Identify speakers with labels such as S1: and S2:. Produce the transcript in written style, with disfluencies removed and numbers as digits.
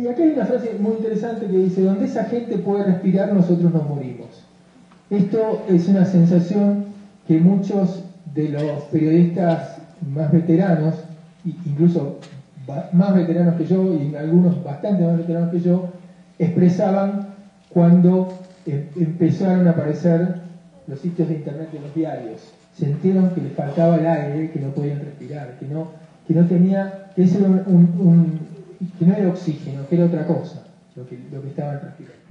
S1: acá hay una frase muy interesante que dice: donde esa gente puede respirar, nosotros nos morimos. Esto es una sensación que muchos de los periodistas más veteranos, incluso más veteranos que yo, y algunos bastante más veteranos que yo, expresaban cuando empezaron a aparecer los sitios de internet de los diarios. Sintieron que les faltaba el aire, que no podían respirar, que no tenía, que ese era que no era oxígeno, que era otra cosa lo que estaban respirando.